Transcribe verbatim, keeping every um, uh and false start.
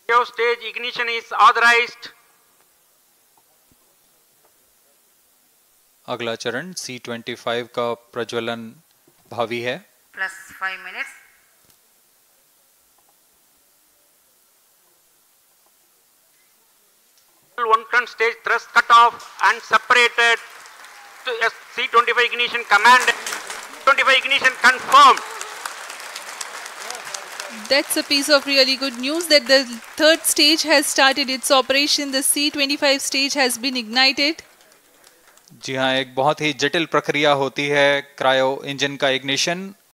Stage ignition is authorized. अगला चरण C twenty five का प्रज्वलन भावी है. Plus five minutes. One ton stage thrust cut off and separated to C twenty-five ignition command. twenty-five ignition confirmed. That's a piece of really good news that the third stage has started its operation. The C twenty-five stage has been ignited. जी हाँ, एक बहुत ही जटिल प्रक्रिया होती है cryo engine का ignition.